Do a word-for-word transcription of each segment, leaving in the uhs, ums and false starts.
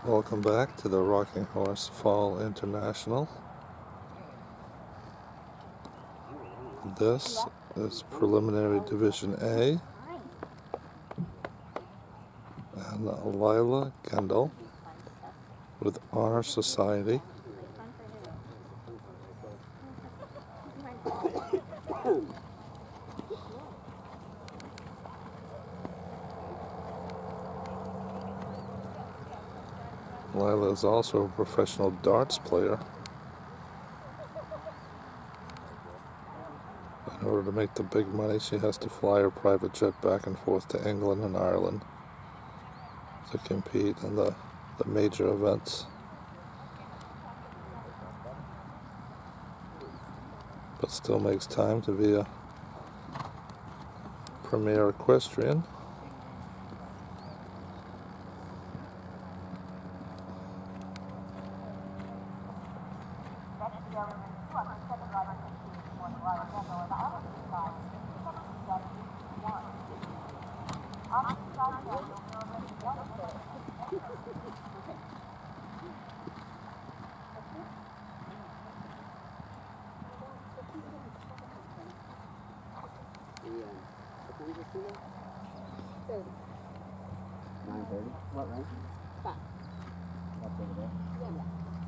Welcome back to the Rocking Horse Fall International. This is Preliminary Division A, and Lila Kendall with Honor Society. Lila is also a professional darts player. In order to make the big money, she has to fly her private jet back and forth to England and Ireland to compete in the, the major events. But still makes time to be a premier equestrian. nine thirty. What rank? Five. Up over there? Yeah.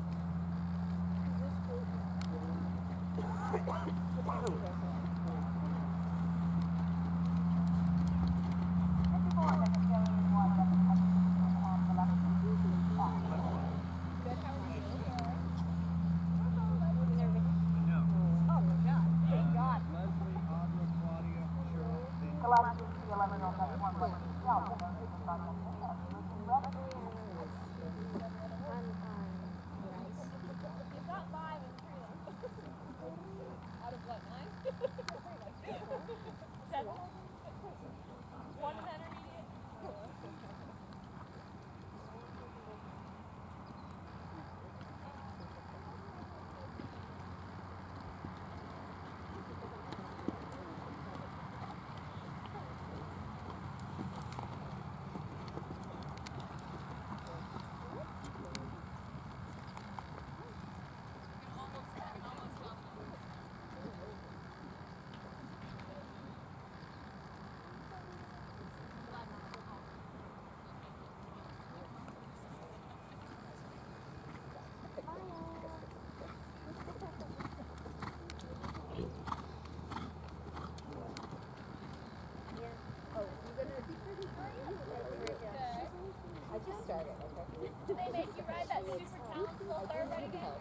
Do they make you ride that super talented third right again?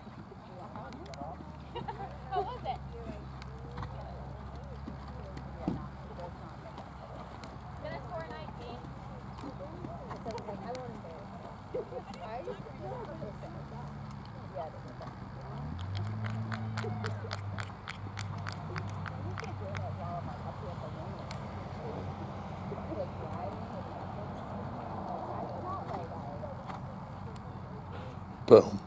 How was it? Did I score a nineteen? Boom.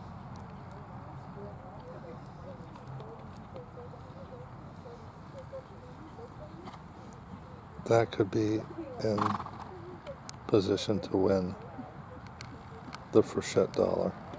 That could be in position to win the Frechette dollar.